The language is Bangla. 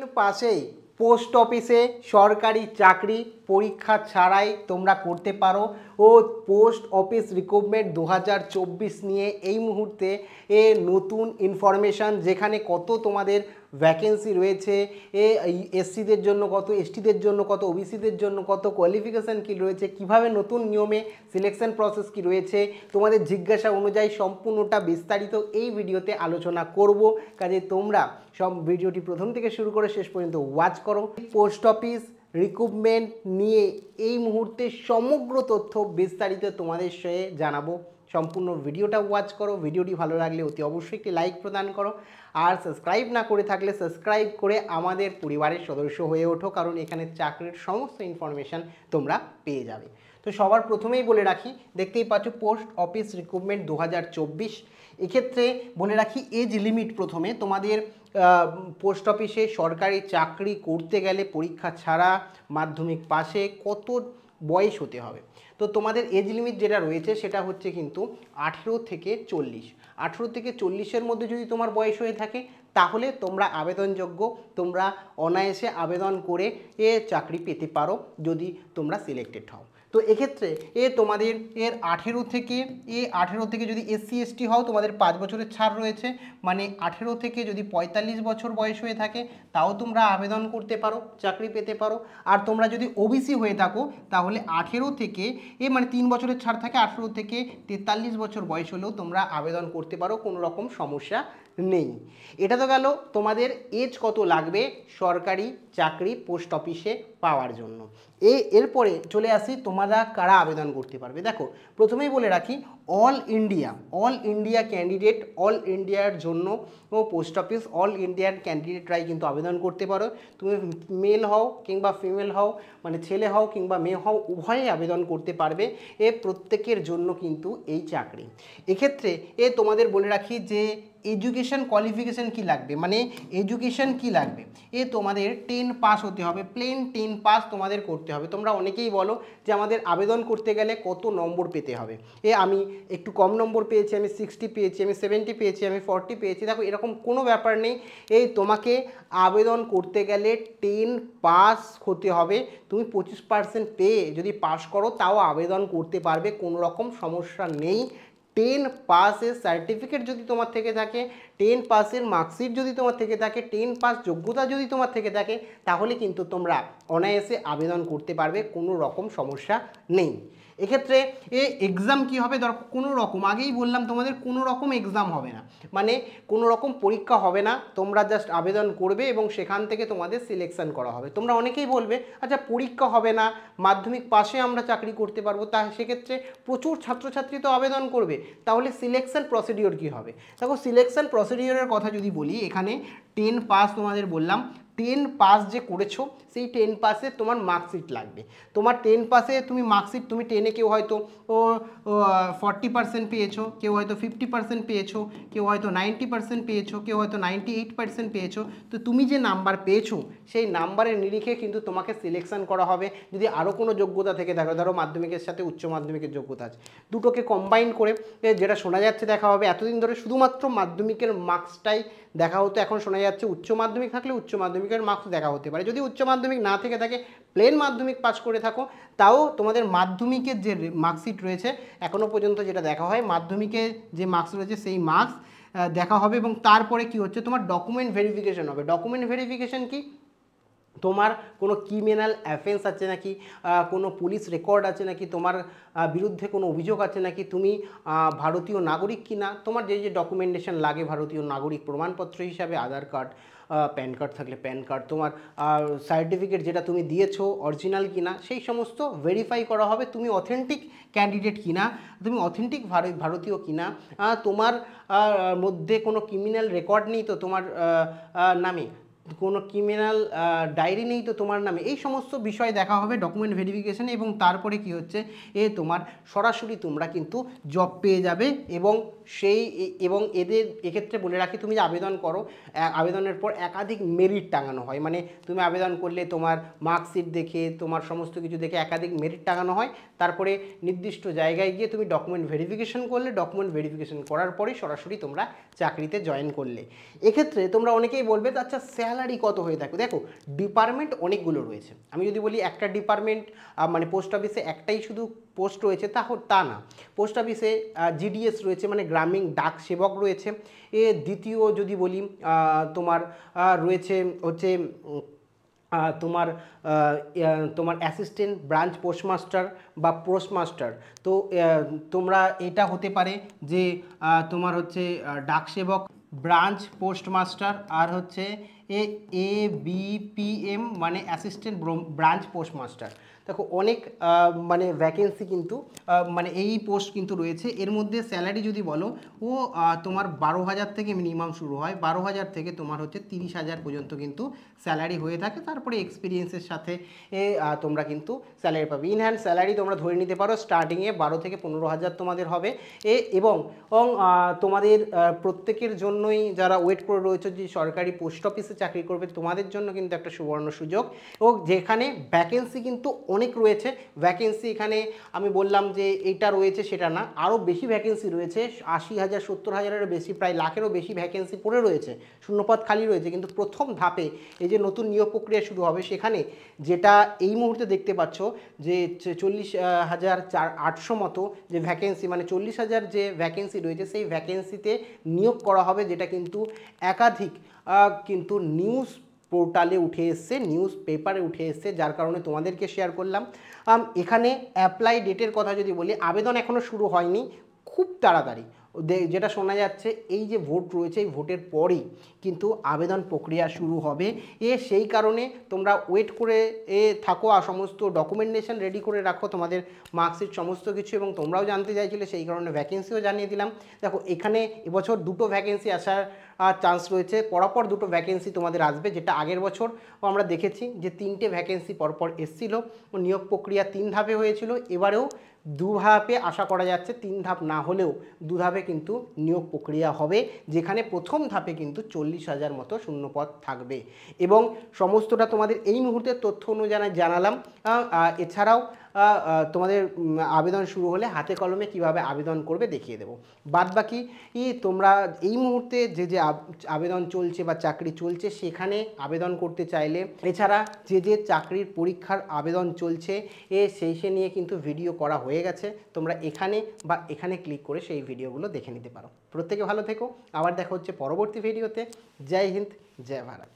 পাশেই পোস্ট অফিসে সরকারি চাকরি পরীক্ষা ছাড়াই তোমরা করতে পারো। ও পোস্ট অফিস রিক্রুটমেন্ট 2024 নিয়ে এই মুহূর্তে নতুন ইনফরমেশান, যেখানে কত তোমাদের ভ্যাকেন্সি রয়েছে, এসসিদের জন্য কত, এসটিদের জন্য কত, ওবিসিদের জন্য কত, কোয়ালিফিকেশান কী রয়েছে, কিভাবে নতুন নিয়মে সিলেকশন প্রসেস কি রয়েছে, তোমাদের জিজ্ঞাসা অনুযায়ী সম্পূর্ণটা বিস্তারিত এই ভিডিওতে আলোচনা করব। কাজে তোমরা সব ভিডিওটি প্রথম থেকে শুরু করে শেষ পর্যন্ত ওয়াচ করো। পোস্ট অফিস রিক্রুটমেন্ট নিয়ে এই মুহূর্তে সমগ্র তথ্য বিস্তারিত তোমাদের সঙ্গে জানাবো। সম্পূর্ণ ভিডিওটা ওয়াচ করো। ভিডিওটি ভালো লাগলে অতি অবশ্যই একটি লাইক প্রদান করো, আর সাবস্ক্রাইব না করে থাকলে সাবস্ক্রাইব করে আমাদের পরিবারের সদস্য হয়ে ওঠো, কারণ এখানে চাকরির সমস্ত ইনফরমেশান তোমরা পেয়ে যাবে। তো সবার প্রথমেই বলে রাখি, দেখতেই পাচ্ছ পোস্ট অফিস রিক্রুটমেন্ট 2024। এক্ষেত্রে বলে রাখি এজ লিমিট প্রথমে, তোমাদের পোস্ট অফিসে সরকারি চাকরি করতে গেলে পরীক্ষা ছাড়া মাধ্যমিক পাশে কত বয়স হতে হবে। তো তোমাদের এজ লিমিট যেটা রয়েছে সেটা হচ্ছে কিন্তু 18 থেকে 40। 18 থেকে 40-এর মধ্যে যদি তোমার বয়স হয়ে থাকে তাহলে তোমরা আবেদনযোগ্য, তোমরা অনায়াসে আবেদন করে চাকরি পেতে পারো যদি তোমরা সিলেক্টেড হও। তো এক্ষেত্রে তোমাদের 18 থেকে যদি এসসি এসটি হও তোমাদের 5 বছরের ছাড় রয়েছে, মানে 18 থেকে যদি 45 বছর বয়স হয়ে থাকে তাও তোমরা আবেদন করতে পারো, চাকরি পেতে পারো। আর তোমরা যদি ওবিসি হয়ে থাকো তাহলে 18 থেকে মানে 3 বছরের ছাড় থাকে, 18 থেকে 43 বছর বয়স হলেও তোমরা আবেদন করতে পারো, কোনো রকম সমস্যা নেই। এটা তো গেল তোমাদের এজ কত লাগবে সরকারি চাকরি পোস্ট অফিসে পাওয়ার জন্য। এরপরে চলে আসি তোমরা কারা আবেদন করতে পারবে। দেখো প্রথমেই বলে রাখি অল ইন্ডিয়া ক্যান্ডিডেট, অল ইন্ডিয়ার জন্য পোস্ট অফিস অল ইন্ডিয়ার ক্যান্ডিডেটরাই কিন্তু আবেদন করতে পারো। তুমি মেল হও কিংবা ফিমেল হও, মানে ছেলে হও কিংবা মেয়ে হও, উভয়ে আবেদন করতে পারবে। প্রত্যেকের জন্য কিন্তু এই চাকরি। এক্ষেত্রে তোমাদের বলে রাখি যে এডুকেশন কোয়ালিফিকেশান কি লাগবে, মানে এডুকেশন কি লাগবে, তোমাদের 10 পাস হতে হবে, প্লেন 10 পাস তোমাদের করতে হবে। তোমরা অনেকেই বলো যে আমাদের আবেদন করতে গেলে কত নম্বর পেতে হবে, আমি একটু কম নম্বর পেয়েছি, আমি 60 পেয়েছি, আমি 70 পেয়েছি, আমি 40 পেয়েছি। দেখো এরকম কোনো ব্যাপার নেই, তোমাকে আবেদন করতে গেলে 10 পাস হতে হবে। তুমি 25% পেয়ে যদি পাস করো তাও আবেদন করতে পারবে, কোনো রকম সমস্যা নেই। 10 পাসের সার্টিফিকেট যদি তোমার থেকে থাকে, 10 পাসের মার্কশিট যদি তোমার থেকে থাকে, 10 পাস যোগ্যতা যদি তোমার থেকে থাকে, তাহলে কিন্তু তোমরা অনায়াসে আবেদন করতে পারবে, কোনো রকম সমস্যা নেই। এক্ষেত্রে এক্সাম কি হবে, কোনো রকম, আগেই বললাম তোমাদের কোনো রকম এক্সাম হবে না, মানে কোনো রকম পরীক্ষা হবে না। তোমরা জাস্ট আবেদন করবে এবং সেখান থেকে তোমাদের সিলেকশন করা হবে। তোমরা অনেকেই বলবে আচ্ছা পরীক্ষা হবে না, মাধ্যমিক পাশে আমরা চাকরি করতে পারবো, তা সেক্ষেত্রে প্রচুর ছাত্রছাত্রী তো আবেদন করবে, তাহলে সিলেকশন প্রসিডিওর কি হবে। দেখো সিলেকশন প্রসিডিওরের কথা যদি বলি, এখানে 10 পাস তোমাদের বললাম, 10 পাস যে করেছো সেই 10 পাসে তোমার মার্কশিট লাগবে। তোমার 10 পাসে তুমি মার্কশিট, তুমি 10-এ কেউ হয়তো 40% পেয়েছো, কেউ হয়তো 50% পেয়েছো, কেউ হয়তো 90% পেয়েছো, কেউ হয়তো 98% পেয়েছো। তো তুমি যে নাম্বার পেয়েছো সেই নাম্বারের নিরিখে কিন্তু তোমাকে সিলেকশন করা হবে। যদি আরও কোনো যোগ্যতা থেকে থাকে, ধরো মাধ্যমিকের সাথে উচ্চ মাধ্যমিকের যোগ্যতা আছে, দুটোকে কম্বাইন করে যেটা শোনা যাচ্ছে দেখা হবে। এতদিন ধরে শুধুমাত্র মাধ্যমিকের মার্কসটাই দেখা হতো, এখন শোনা যাচ্ছে উচ্চ মাধ্যমিক থাকলে উচ্চ মাধ্যমিকের মার্কস দেখা হতে পারে। যদি উচ্চ মাধ্যমিক না থেকে থাকে, প্লেন মাধ্যমিক পাস করে থাকো, তাও তোমাদের মাধ্যমিকের যে মার্কশিট রয়েছে এখনও পর্যন্ত যেটা দেখা হয়, মাধ্যমিকের যে মার্কস রয়েছে সেই মার্কস দেখা হবে। এবং তারপরে কি হচ্ছে, তোমার ডকুমেন্ট ভেরিফিকেশন হবে। ডকুমেন্ট ভেরিফিকেশন কি, তোমার কোনো ক্রিমিনাল অ্যাফেন্স আছে নাকি, কোনো পুলিশ রেকর্ড আছে নাকি, তোমার বিরুদ্ধে কোনো অভিযোগ আছে নাকি, তুমি ভারতীয় নাগরিক কি না, তোমার যে যে ডকুমেন্টেশন লাগে ভারতীয় নাগরিক প্রমাণপত্র হিসাবে আধার কার্ড, প্যান কার্ড থাকলে প্যান কার্ড, তোমার সার্টিফিকেট যেটা তুমি দিয়েছো অরিজিনাল কিনা, সেই সমস্ত ভেরিফাই করা হবে। তুমি অথেন্টিক ক্যান্ডিডেট কিনা, তুমি অথেন্টিক ভারতীয় কিনা, তোমার মধ্যে কোনো ক্রিমিনাল রেকর্ড নেই তো তোমার নামে, কোনো ক্রিমিনাল ডায়েরি নেই তো তোমার নামে, এই সমস্ত বিষয় দেখা হবে ডকুমেন্ট ভেরিফিকেশানে। এবং তারপরে কি হচ্ছে, তোমার সরাসরি তোমরা কিন্তু জব পেয়ে যাবে। এবং এদের এক্ষেত্রে বলে রাখি, তুমি যে আবেদন করো, আবেদনের পর একাধিক মেরিট টাঙানো হয়, মানে তুমি আবেদন করলে তোমার মার্কশিট দেখে, তোমার সমস্ত কিছু দেখে একাধিক মেরিট টাঙানো হয়। তারপরে নির্দিষ্ট জায়গায় গিয়ে তুমি ডকুমেন্ট ভেরিফিকেশন করলে, ডকুমেন্ট ভেরিফিকেশন করার পরে সরাসরি তোমরা চাকরিতে জয়েন করলে। এক্ষেত্রে তোমরা অনেকেই বলবে আচ্ছা স্যালারি কত হয়ে থাকে। দেখো ডিপার্টমেন্ট অনেকগুলো রয়েছে, আমি যদি বলি একটা ডিপার্টমেন্ট মানে পোস্ট অফিসে একটাই শুধু পোস্ট রয়েছে তা না। পোস্ট অফিসে জিডিএস রয়েছে, মানে গ্রামীণ ডাক সেবক রয়েছে। দ্বিতীয় যদি বলি তোমার রয়েছে হচ্ছে তোমার তোমার অ্যাসিস্ট্যান্ট ব্রাঞ্চ পোস্টমাস্টার বা পোস্টমাস্টার। তো তোমরা এটা হতে পারে যে তোমার হচ্ছে ডাকসেবক ব্রাঞ্চ পোস্টমাস্টার, আর হচ্ছে ABPM মানে অ্যাসিস্ট্যান্ট ব্রাঞ্চ পোস্টমাস্টার। দেখো অনেক মানে ভ্যাকেন্সি কিন্তু মানে এই পোস্ট কিন্তু রয়েছে। এর মধ্যে স্যালারি যদি বলো ও তোমার 12,000 থেকে মিনিমাম শুরু হয়, 12,000 থেকে তোমার হচ্ছে 30,000 পর্যন্ত কিন্তু স্যালারি হয়ে থাকে। তারপরে এক্সপিরিয়েন্সের সাথে তোমরা কিন্তু স্যালারি পাবে। ইন হ্যান্ড স্যালারি তোমরা ধরে নিতে পারো স্টার্টিংয়ে 12 থেকে 15,000 তোমাদের হবে। এবং তোমাদের প্রত্যেকের জন্যই যারা ওয়েট করে রয়েছে যে সরকারি পোস্ট অফিসে চাকরি করবে, তোমাদের জন্য কিন্তু একটা সুবর্ণ সুযোগ। এবং যেখানে ভ্যাকেন্সি কিন্তু অনেক রয়েছে। ভ্যাকেন্সি এখানে আমি বললাম যে এটা রয়েছে সেটা না, আরও বেশি ভ্যাকেন্সি রয়েছে। 80,000 70,000-এরও বেশি, প্রায় লাখেরও বেশি ভ্যাকেন্সি পড়ে রয়েছে, শূন্যপদ খালি রয়েছে। কিন্তু প্রথম ধাপে এই যে নতুন নিয়োগ প্রক্রিয়া শুরু হবে, সেখানে যেটা এই মুহূর্তে দেখতে পাচ্ছ যে 40,800 মতো যে ভ্যাকেন্সি, মানে 40,000 যে ভ্যাকেন্সি রয়েছে সেই ভ্যাকেন্সিতে নিয়োগ করা হবে, যেটা কিন্তু একাধিক কিন্তু নিউজ পোর্টালে উঠে এসছে, নিউজ পেপারে উঠে এসছে, যার কারণে তোমাদেরকে শেয়ার করলাম। এখানে অ্যাপ্লাই ডেটের কথা যদি বলি, আবেদন এখনও শুরু হয়নি, খুব তাড়াতাড়ি যেটা শোনা যাচ্ছে এই যে ভোট রয়েছে এই ভোটের পরেই কিন্তু আবেদন প্রক্রিয়া শুরু হবে। সেই কারণে তোমরা ওয়েট করে থাকো আর সমস্ত ডকুমেন্টেশন রেডি করে রাখো, তোমাদের মার্কশিট সমস্ত কিছু। এবং তোমরাও জানতে চাইছিলে সেই কারণে ভ্যাকেন্সিও জানিয়ে দিলাম। দেখো এখানে এবছর 2টো ভ্যাকেন্সি আসার চান্স রয়েছে, পরপর 2টো ভ্যাকেন্সি তোমাদের আসবে, যেটা আগের বছর আমরা দেখেছি যে 3টে ভ্যাকেন্সি পরপর এসেছিল। নিয়োগ প্রক্রিয়া 3 ধাপে হয়েছিল, এবারেও 2 ধাপে আশা করা যাচ্ছে, 3 ধাপ না হলেও 2 ধাপে কিন্তু নিয়োগ প্রক্রিয়া হবে, যেখানে প্রথম ধাপে কিন্তু 40,000 মতো শূন্যপদ থাকবে। এবং সমস্তটা তোমাদের এই মুহূর্তের তথ্য অনুযায়ী জানালাম। এছাড়াও তোমাদের আবেদন শুরু হলে হাতে কলমে কিভাবে আবেদন করবে দেখিয়ে দেবো। বাদবাকি তোমরা এই মুহূর্তে যে আবেদন চলছে বা চাকরি চলছে সেখানে আবেদন করতে চাইলে, এছাড়া যে চাকরির পরীক্ষার আবেদন চলছে সে নিয়ে কিন্তু ভিডিও করা হয়ে গেছে, তোমরা এখানে ক্লিক করে সেই ভিডিওগুলো দেখে নিতে পারো। প্রত্যেকে ভালো থেকো, আবার দেখা হচ্ছে পরবর্তী ভিডিওতে। জয় হিন্দ, জয় ভারত।